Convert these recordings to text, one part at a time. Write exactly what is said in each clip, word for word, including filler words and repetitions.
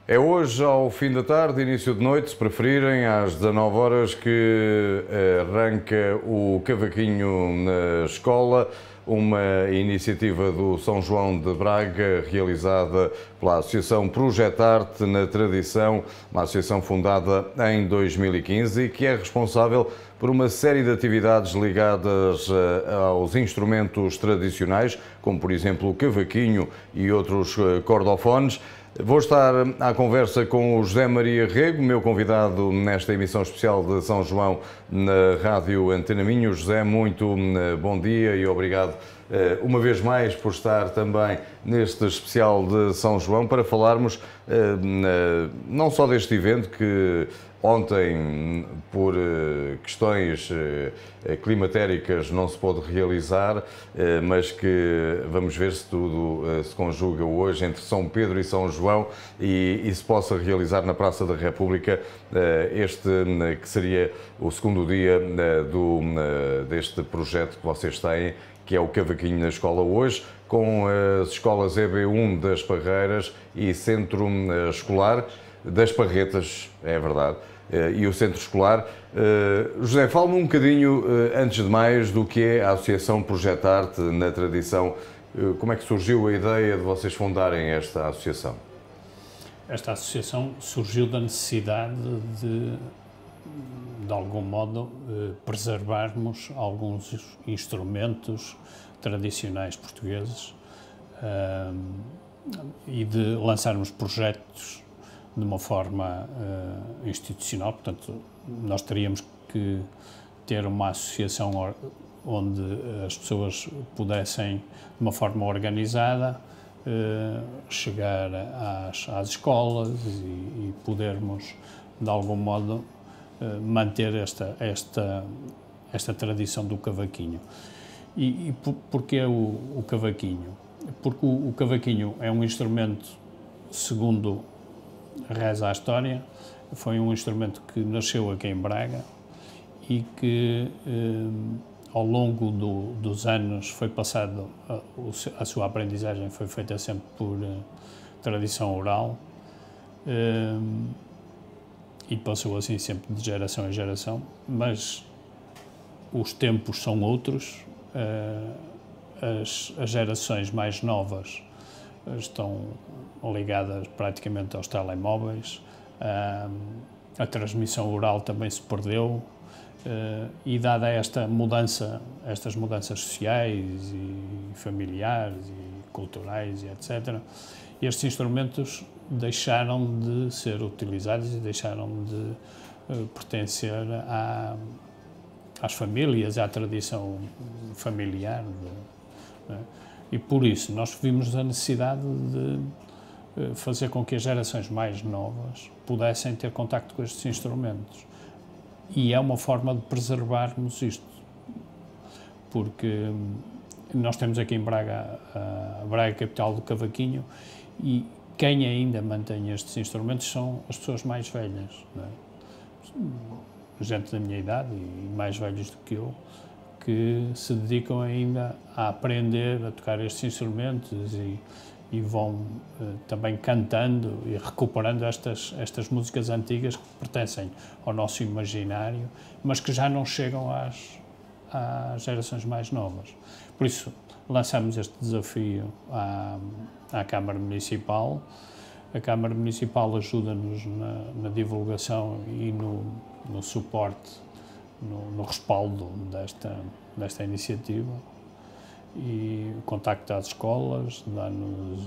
É hoje, ao fim da tarde, início de noite, se preferirem, às dezanove horas, que arranca o Cavaquinho na escola, uma iniciativa do São João de Braga, realizada pela Associação Projetarte na Tradição, uma associação fundada em dois mil e quinze e que é responsável por uma série de atividades ligadas aos instrumentos tradicionais, como por exemplo o cavaquinho e outros cordofones. Vou estar à conversa com o José Maria Rego, meu convidado nesta emissão especial de São João na Rádio Antena Minho. José, muito bom dia e obrigado uma vez mais por estar também neste especial de São João para falarmos não só deste evento que ontem, por questões climatéricas, não se pôde realizar, mas que vamos ver se tudo se conjuga hoje entre São Pedro e São João e, e se possa realizar na Praça da República este que seria o segundo dia do, deste projeto que vocês têm, que é o Cavaquinho na Escola hoje, com as escolas E B um das Parreiras e Centro Escolar das Parretas, é verdade, e o Centro Escolar. José, fala-me um bocadinho, antes de mais, do que é a Associação Projetarte na Tradição. Como é que surgiu a ideia de vocês fundarem esta associação? Esta associação surgiu da necessidade de, de algum modo, preservarmos alguns instrumentos tradicionais portugueses e de lançarmos projetos de uma forma uh, institucional. Portanto, nós teríamos que ter uma associação onde as pessoas pudessem, de uma forma organizada, uh, chegar às, às escolas e, e podermos, de algum modo, uh, manter esta, esta, esta tradição do cavaquinho. E, e por, porquê o, o cavaquinho? Porque o, o cavaquinho é um instrumento, segundo reza a história, foi um instrumento que nasceu aqui em Braga e que eh, ao longo do, dos anos foi passado, a, a sua aprendizagem foi feita sempre por eh, tradição oral eh, e passou assim sempre de geração em geração, mas os tempos são outros, eh, as, as gerações mais novas estão ligadas praticamente aos telemóveis, a transmissão oral também se perdeu e, dada esta mudança, estas mudanças sociais e familiares e culturais e etcétera, estes instrumentos deixaram de ser utilizados e deixaram de pertencer à, às famílias, à tradição familiar. Não é? E por isso nós vimos a necessidade de fazer com que as gerações mais novas pudessem ter contacto com estes instrumentos. E é uma forma de preservarmos isto, porque nós temos aqui em Braga, a Braga capital do cavaquinho, e quem ainda mantém estes instrumentos são as pessoas mais velhas, não é? Gente da minha idade e mais velhos do que eu, que se dedicam ainda a aprender a tocar estes instrumentos e, e vão eh, também cantando e recuperando estas, estas músicas antigas que pertencem ao nosso imaginário, mas que já não chegam às, às gerações mais novas. Por isso, lançamos este desafio à, à Câmara Municipal. A Câmara Municipal ajuda-nos na, na divulgação e no, no suporte, No, no respaldo desta, desta iniciativa, e contacta as escolas, dá-nos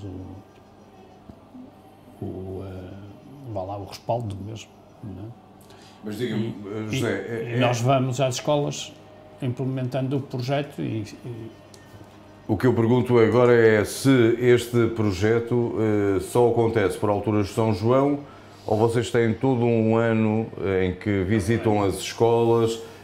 o, o, uh, vá lá, o respaldo mesmo. Não é? Mas diga-me, José... E, é... e nós vamos às escolas implementando o projeto e, e... O que eu pergunto agora é se este projeto uh, só acontece por alturas de São João, ou vocês têm todo um ano em que visitam as escolas uh,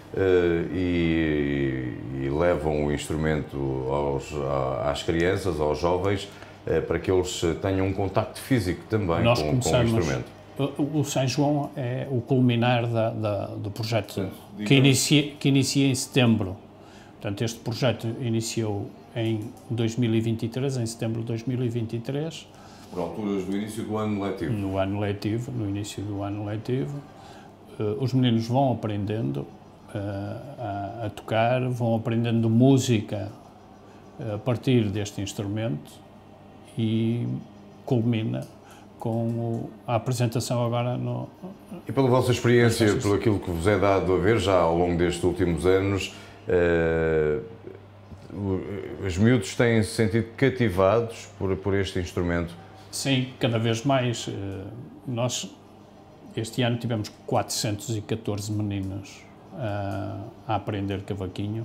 e, e levam o instrumento aos, às crianças, aos jovens, uh, para que eles tenham um contacto físico também Nós com, com o instrumento? O, o São João é o culminar da, da, do projeto, Sim, que, inicia, que inicia em setembro. Portanto, este projeto iniciou em dois mil e vinte e três, em setembro de dois mil e vinte e três, Por alturas do início do ano letivo? No ano letivo, no início do ano letivo. Os meninos vão aprendendo a, a tocar, vão aprendendo música a partir deste instrumento e culmina com o, a apresentação agora no... E pela vossa experiência, pelo aquilo que vos é dado a ver já ao longo destes últimos anos, uh, os miúdos têm-se sentido cativados por, por este instrumento? Sim, cada vez mais. Nós, este ano, tivemos quatrocentos e catorze meninos a, a aprender cavaquinho.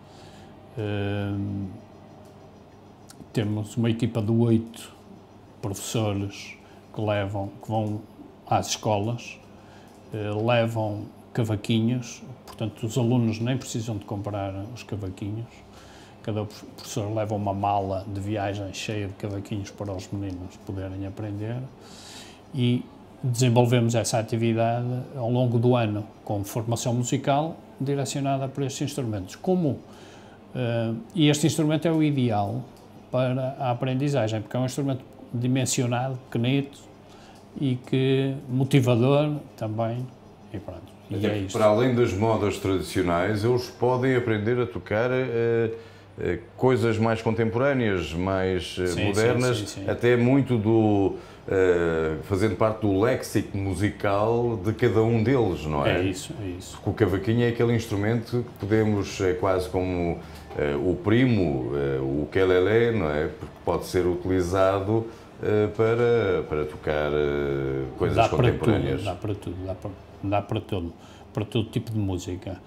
Uh, temos uma equipa de oito professores que levam, que vão às escolas, uh, levam cavaquinhos, portanto os alunos nem precisam de comprar os cavaquinhos. Cada professor leva uma mala de viagem cheia de cavaquinhos para os meninos poderem aprender e desenvolvemos essa atividade ao longo do ano com formação musical direcionada para estes instrumentos. Como uh, e este instrumento é o ideal para a aprendizagem, porque é um instrumento dimensionado, pequenito e que motivador também. E pronto. E é isto. Para além das modas tradicionais, eles podem aprender a tocar uh, uh, coisas mais contemporâneas, mais uh, sim, modernas, sim, sim, sim. até muito do uh, fazendo parte do léxico musical de cada um deles, não é? É isso, é isso. Porque o cavaquinho é aquele instrumento que podemos, é quase como uh, o primo, uh, o ukelele, não é? Porque pode ser utilizado uh, para, para tocar uh, coisas dá contemporâneas. Para tudo, dá para tudo, dá para, dá para tudo, para todo tipo de música.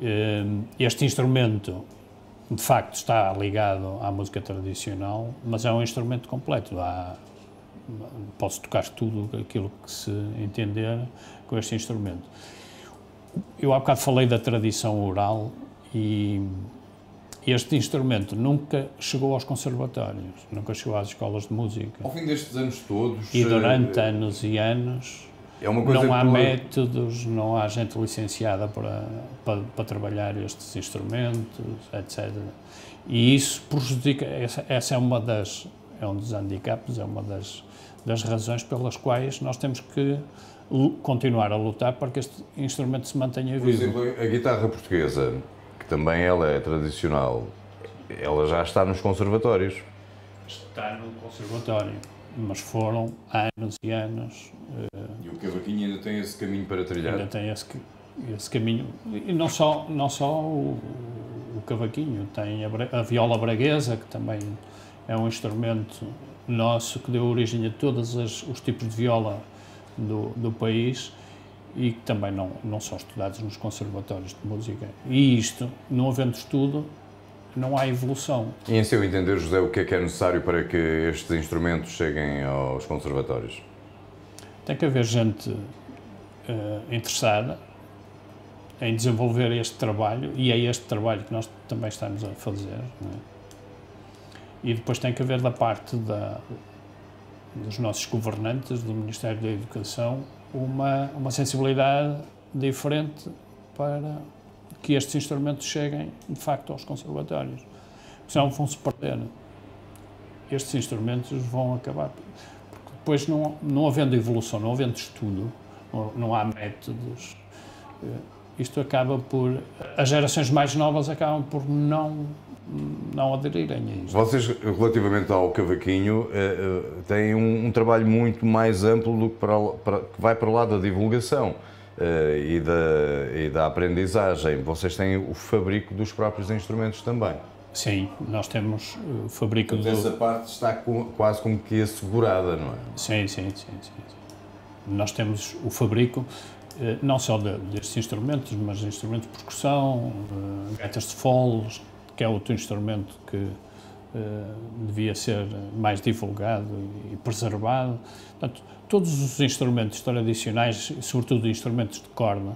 Este instrumento, de facto, está ligado à música tradicional, mas é um instrumento completo. Há, pode-se tocar tudo aquilo que se entender com este instrumento. Eu há bocado falei da tradição oral e este instrumento nunca chegou aos conservatórios, nunca chegou às escolas de música. Ao fim destes anos todos... E durante uh, anos e anos é uma coisa não há pela... métodos, não há gente licenciada para, para, para trabalhar estes instrumentos, etcétera. E isso prejudica, essa, essa é uma das, é um dos handicaps, é uma das, das razões pelas quais nós temos que continuar a lutar para que este instrumento se mantenha vivo. Por exemplo, a guitarra portuguesa, que também ela é tradicional, ela já está nos conservatórios. Está no conservatório, mas foram anos e anos. E o cavaquinho ainda tem esse caminho para trilhar? Ainda tem esse, esse caminho. E não só, não só o, o cavaquinho, tem a, a viola braguesa, que também é um instrumento nosso que deu origem a todos as, os tipos de viola do, do país e que também não, não são estudados nos conservatórios de música. E isto, não havendo estudo, não há evolução. E em seu entender, José, o que é que é necessário para que estes instrumentos cheguem aos conservatórios? Tem que haver gente uh, interessada em desenvolver este trabalho e é este trabalho que nós também estamos a fazer, não é? E depois tem que haver da parte da, dos nossos governantes, do Ministério da Educação, uma, uma sensibilidade diferente para que estes instrumentos cheguem, de facto, aos conservatórios. Senão vão-se perder. Estes instrumentos vão acabar. Porque depois, não, não havendo evolução, não havendo estudo, não, não há métodos, isto acaba por... As gerações mais novas acabam por não, não aderirem a isto. Vocês, relativamente ao cavaquinho, têm um, um trabalho muito mais amplo do que, para, para, que vai para o lado da divulgação. Uh, e, da, e da aprendizagem. Vocês têm o fabrico dos próprios instrumentos também. Sim, nós temos o fabrico do... Essa parte está com, quase como que assegurada, não é? Sim, sim, sim, sim, sim. Nós temos o fabrico, uh, não só de, destes instrumentos, mas instrumentos de percussão, uh, gaitas de foles, que é outro instrumento que uh, devia ser mais divulgado e preservado. Portanto, todos os instrumentos tradicionais, sobretudo instrumentos de corda,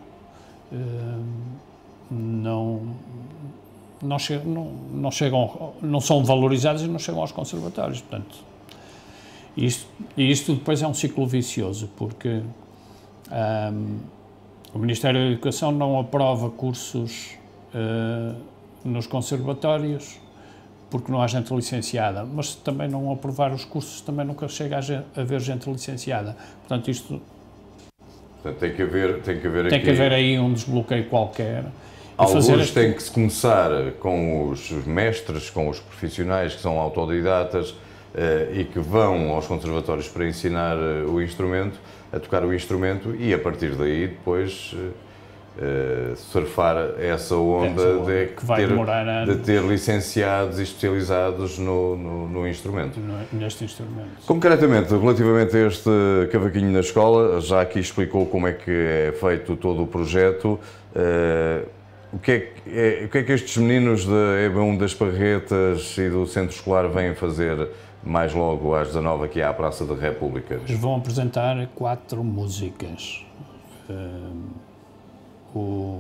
não, não, chegam, não, não, chegam, não são valorizados e não chegam aos conservatórios. Portanto, isto, e isto depois é um ciclo vicioso, porque um, o Ministério da Educação não aprova cursos uh, nos conservatórios porque não há gente licenciada, mas também não aprovar os cursos também nunca chega a haver gente licenciada. Portanto, isto... Portanto, tem que haver, tem que haver tem aqui... que haver aí um desbloqueio qualquer. Alguns este... têm que se começar com os mestres, com os profissionais que são autodidatas uh, e que vão aos conservatórios para ensinar uh, o instrumento, a tocar o instrumento e a partir daí depois uh, uh, surfar essa onda, essa onda de, que vai ter, demorar de ter licenciados e especializados no, no, no instrumento. No, neste instrumento. Concretamente, relativamente a este cavaquinho na escola, já aqui explicou como é que é feito todo o projeto. Uh, O que, é que, é, o que é que estes meninos da E B um das Parretas e do Centro Escolar vêm fazer mais logo às dezanove aqui à Praça da República? Eles vão apresentar quatro músicas. Uh, o,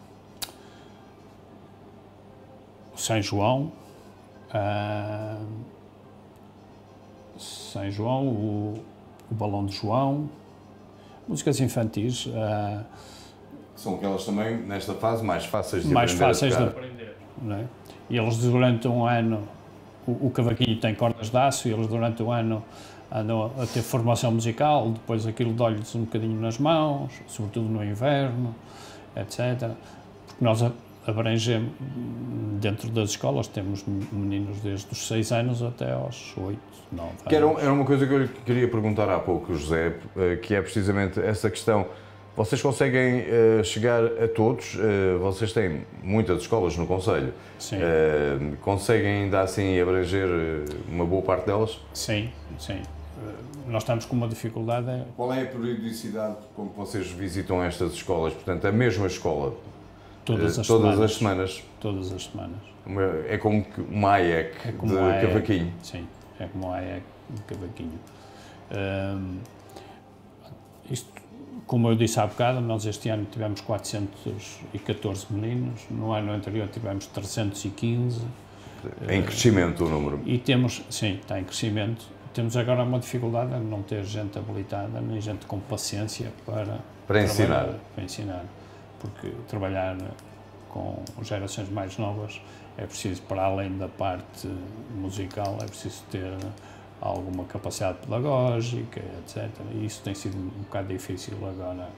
o São João, uh, São João, o, o Balão de João, músicas infantis. Uh, São aquelas também, nesta fase, mais fáceis de mais aprender fáceis a de aprender. Não é? E eles, durante um ano, o, o cavaquinho tem cordas de aço, e eles, durante um ano, andam a ter formação musical, depois aquilo dói-lhes um bocadinho nas mãos, sobretudo no inverno, etcétera. Porque nós abrangemos, dentro das escolas, temos meninos desde os seis anos até aos oito, nove anos. Que era, era uma coisa que eu lhe queria perguntar há pouco, José, que é precisamente essa questão. Vocês conseguem uh, chegar a todos? Uh, vocês têm muitas escolas no concelho. Sim. Uh, conseguem ainda assim abranger uma boa parte delas? Sim, sim. Uh, nós estamos com uma dificuldade. É... Qual é a periodicidade com que vocês visitam estas escolas? Portanto, a mesma escola? Todas as uh, todas semanas. as semanas? Todas as semanas. É como uma A E C é como de A E C, cavaquinho? Sim, é como uma A E C de cavaquinho. Um, isto... Como eu disse há bocado, nós este ano tivemos quatrocentos e catorze meninos, no ano anterior tivemos trezentos e quinze. Em crescimento o número? E temos, sim, está em crescimento. Temos agora uma dificuldade em não ter gente habilitada, nem gente com paciência para, para ensinar. Para ensinar. Porque trabalhar com gerações mais novas é preciso, para além da parte musical, é preciso ter alguma capacidade pedagógica, etcétera. E isso tem sido um bocado difícil agora.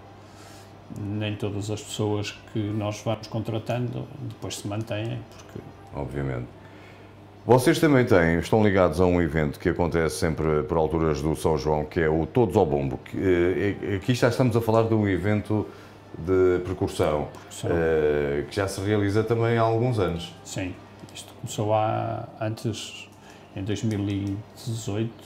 Nem todas as pessoas que nós vamos contratando depois se mantêm, porque... Obviamente. Vocês também têm, estão ligados a um evento que acontece sempre por alturas do São João, que é o Todos ao Bombo. Aqui já estamos a falar de um evento de percussão, percussão. que já se realiza também há alguns anos. Sim, isto começou há, antes... em dois mil e dezoito,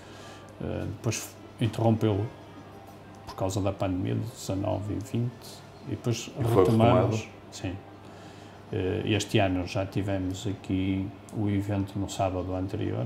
depois interrompeu por causa da pandemia de dezanove e vinte, e depois retomamos. Sim. Este ano já tivemos aqui o evento no sábado anterior.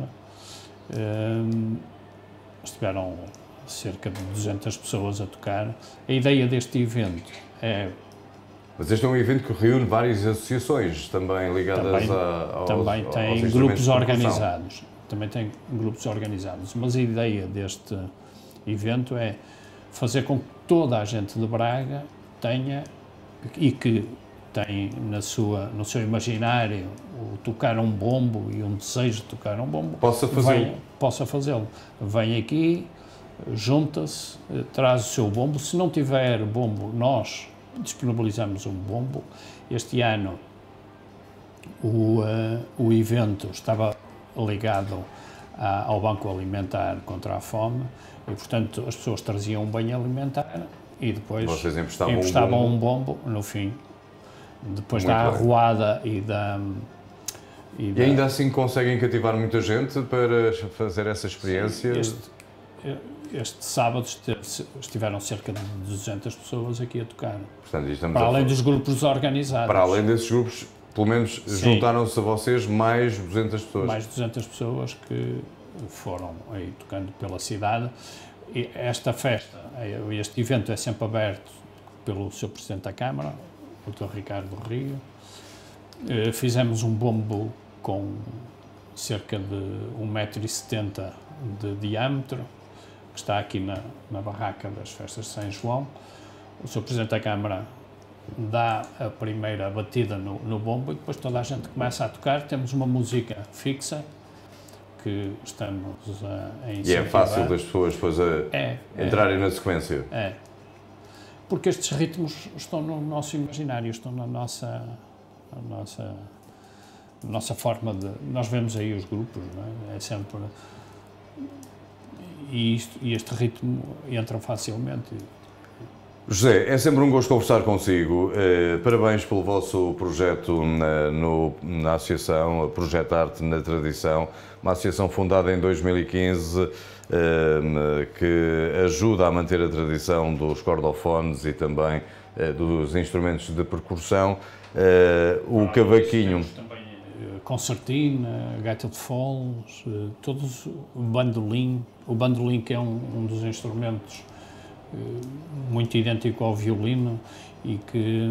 Estiveram cerca de duzentas pessoas a tocar. A ideia deste evento é... Mas este é um evento que reúne várias associações também ligadas também, a, aos, também tem aos grupos organizados. Também tem grupos organizados. Mas a ideia deste evento é fazer com que toda a gente de Braga tenha e que tem na sua, no seu imaginário o tocar um bombo e um desejo de tocar um bombo, possa fazê-lo. Possa fazê-lo. Vem aqui, junta-se, traz o seu bombo. Se não tiver bombo, nós disponibilizamos um bombo. Este ano o, uh, o evento estava ligado a, ao Banco Alimentar contra a Fome e, portanto, as pessoas traziam um banho alimentar e depois vocês emprestavam, emprestavam um, bombo. um bombo no fim, depois Muito da bem. arruada e da... E, e ainda da, assim conseguem cativar muita gente para fazer essa experiência? Este, Este sábado estiveram cerca de duzentas pessoas aqui a tocar, portanto, estamos para a além dos grupos organizados. Para além desses grupos, pelo menos juntaram-se a vocês mais duzentas pessoas? Mais duzentas pessoas que foram aí tocando pela cidade. E esta festa, este evento é sempre aberto pelo seu Presidente da Câmara, o doutor Ricardo Rio. Fizemos um bombo com cerca de um metro e setenta de diâmetro, que está aqui na, na barraca das festas de São João. O senhor Presidente da Câmara dá a primeira batida no, no bombo e depois toda a gente começa a tocar. Temos uma música fixa que estamos a, a incentivar. E é fácil das pessoas depois a é, entrarem é, na sequência. É. Porque estes ritmos estão no nosso imaginário, estão na nossa, na nossa, na nossa forma de... Nós vemos aí os grupos, não é? É sempre... E, isto, e este ritmo entra facilmente. José, é sempre um gosto conversar consigo. Eh, parabéns pelo vosso projeto na, no, na Associação Projeto Arte na Tradição, uma associação fundada em dois mil e quinze, eh, que ajuda a manter a tradição dos cordofones e também eh, dos instrumentos de percussão. Eh, o cavaquinho... Também concertina, gaita de foles, todos, o bandolim. O bandolim, que é um, um dos instrumentos muito idêntico ao violino e que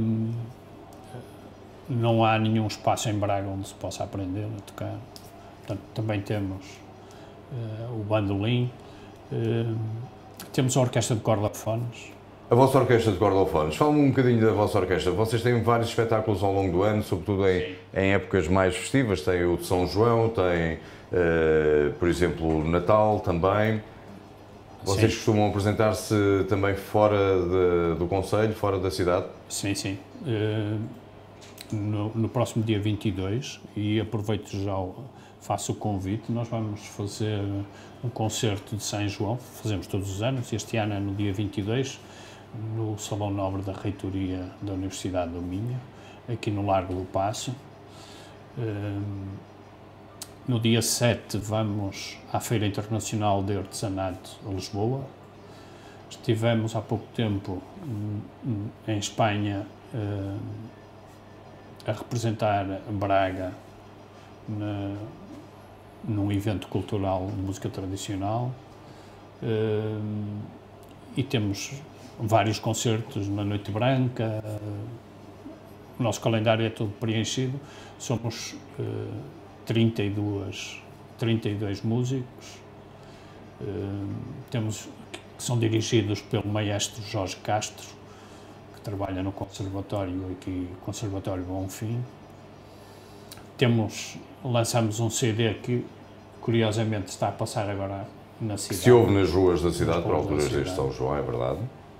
não há nenhum espaço em Braga onde se possa aprender a tocar. Portanto, também temos uh, o bandolim, uh, temos a orquestra de cordofones. A vossa orquestra de cordofones, fala-me um bocadinho da vossa orquestra. Vocês têm vários espetáculos ao longo do ano, sobretudo em, em épocas mais festivas. Tem o de São João, tem, uh, por exemplo, o Natal também. Vocês sim. costumam apresentar-se também fora de, do concelho, fora da cidade? Sim, sim. Uh, no, no próximo dia vinte e dois, e aproveito já, faço o convite, nós vamos fazer um concerto de São João, fazemos todos os anos, este ano é no dia vinte e dois, no Salão Nobre da Reitoria da Universidade do Minho, aqui no Largo do Paço. Uh, No dia sete vamos à Feira Internacional de Artesanato a Lisboa. Estivemos há pouco tempo em Espanha a representar Braga na, num evento cultural de música tradicional e temos vários concertos na Noite Branca. O nosso calendário é todo preenchido. Somos trinta e dois, trinta e dois músicos, uh, temos, que são dirigidos pelo maestro Jorge Castro, que trabalha no Conservatório aqui, Conservatório Bonfim. Temos, lançamos um C D que, curiosamente, está a passar agora na cidade. Se ouve nas ruas da cidade para alturas deste São João, é verdade.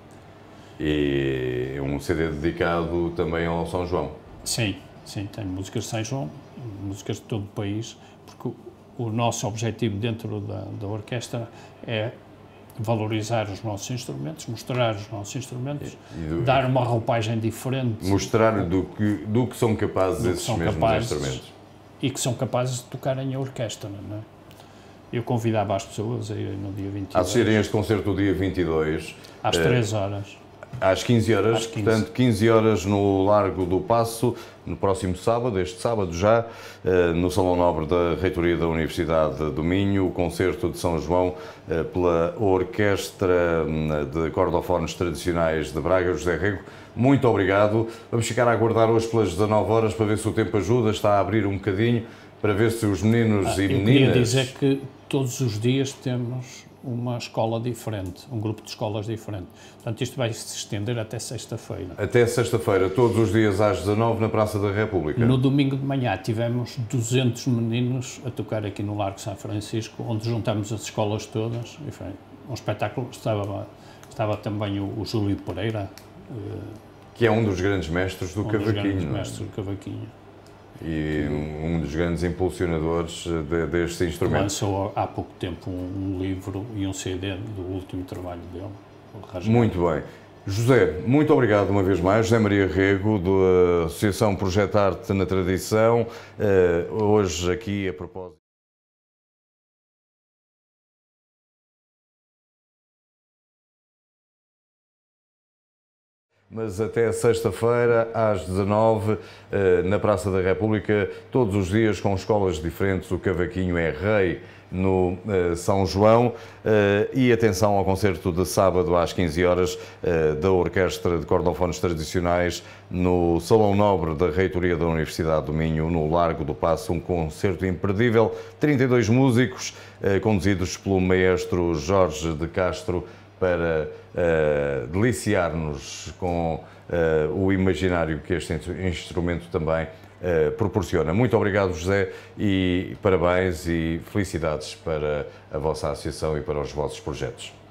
E um C D dedicado também ao São João. Sim, sim, tem músicas de São João, músicas de todo o país, porque o, o nosso objetivo dentro da, da orquestra é valorizar os nossos instrumentos, mostrar os nossos instrumentos, do, dar uma roupagem diferente. Mostrar do que, do que são capazes esses são mesmos capazes, instrumentos. E que são capazes de tocarem a orquestra, não é? Eu convidava as pessoas a irem no dia vinte e dois. A assistirem a este concerto do dia vinte e dois. Às três horas. Às quinze horas, Às quinze. Portanto, quinze horas no Largo do Paço, no próximo sábado, este sábado já, no Salão Nobre da Reitoria da Universidade do Minho, o concerto de São João pela Orquestra de Cordofones Tradicionais de Braga. José Rego, muito obrigado. Vamos ficar a aguardar hoje pelas dezanove horas para ver se o tempo ajuda, está a abrir um bocadinho, para ver se os meninos ah, e meninas... Eu queria dizer que todos os dias temos uma escola diferente, um grupo de escolas diferente. Portanto, isto vai se estender até sexta-feira. Até sexta-feira, todos os dias às dezanove na Praça da República. No domingo de manhã tivemos duzentos meninos a tocar aqui no Largo São Francisco, onde juntamos as escolas todas. E foi um espetáculo. Estava, estava também o, o Júlio Pereira. Que é um dos grandes mestres do um cavaquinho. Um dos grandes mestres do cavaquinho. E um dos grandes impulsionadores de, deste instrumento. Lançou há pouco tempo um, um livro e um C D do último trabalho dele. Muito bem. José, muito obrigado uma vez mais. José Maria Rego, da Associação Projeto Arte na Tradição, hoje aqui a propósito. Mas até sexta-feira, às dezanove, na Praça da República, todos os dias com escolas diferentes, o cavaquinho é rei no São João. E atenção ao concerto de sábado às quinze horas da Orquestra de Cordofones Tradicionais no Salão Nobre da Reitoria da Universidade do Minho, no Largo do Paço, um concerto imperdível, trinta e dois músicos conduzidos pelo maestro Jorge de Castro, para uh, deliciar-nos com uh, o imaginário que este instrumento também uh, proporciona. Muito obrigado, José, e parabéns e felicidades para a vossa associação e para os vossos projetos.